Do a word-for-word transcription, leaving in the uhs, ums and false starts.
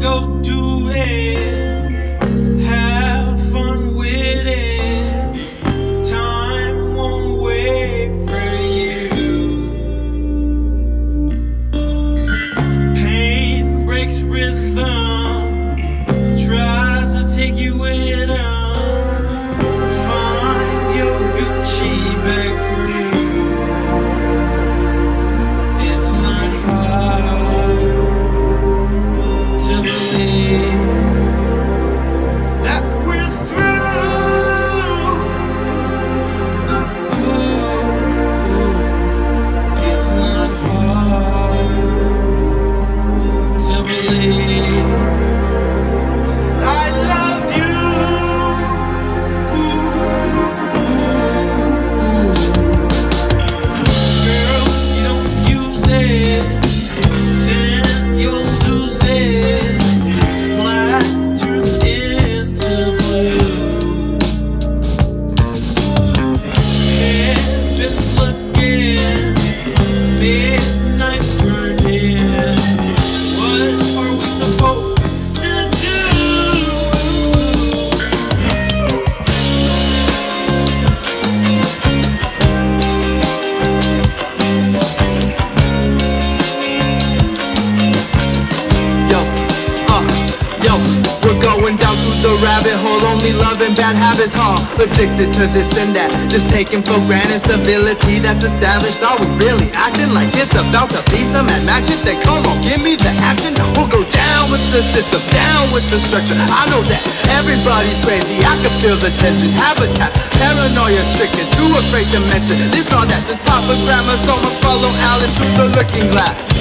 go do it, have fun with it. Time won't wait for you. Pain breaks rhythm, tries to take you with them. Find your Gucci bag crew. It's not hard to believe that we're through. Ooh, it's not hard to believe I loved you. Girl, you don't use it, then you'll lose it. Black turns into blue. Heaven's looking, midnight's burning. What are we supposed to do? Yo, uh, yo, we're going down through the rabbit hole, only loving bad habits, huh? Addicted to this and that, just taking for granted civility that's established. Are we really acting like it's about to be some mad magic? Then come on, give me the action. We'll go down with the system, down with the structure. I know that everybody's crazy, I can feel the tension. Habitat, paranoia stricken, too afraid to mention this or that. Just pop a grammar, so I'ma follow Alice through the looking glass.